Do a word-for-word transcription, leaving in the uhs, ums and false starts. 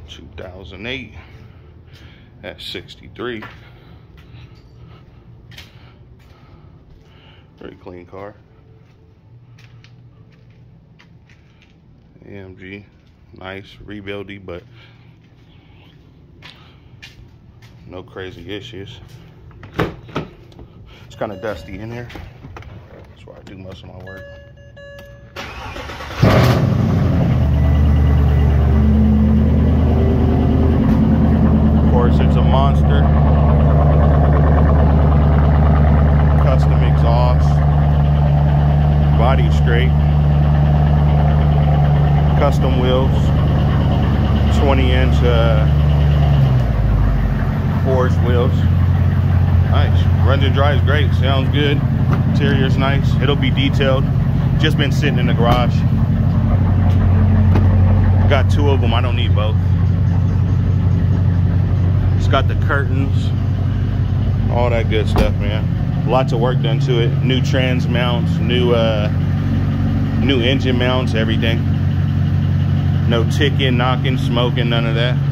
two thousand eight S sixty-three. Very clean car. A M G, nice, rebuildy, but no crazy issues. It's kind of dusty in here. That's where I do most of my work. Of course, it's a monster. Custom exhaust. Body straight. Custom wheels. twenty inch uh, forged wheels. Nice. Runs and drives great. Sounds good. Interior's nice. It'll be detailed. Just been sitting in the garage. Got two of them. I don't need both. It's got the curtains. All that good stuff, man. Lots of work done to it. New trans mounts. New, uh, new engine mounts. Everything. No ticking, knocking, smoking. None of that.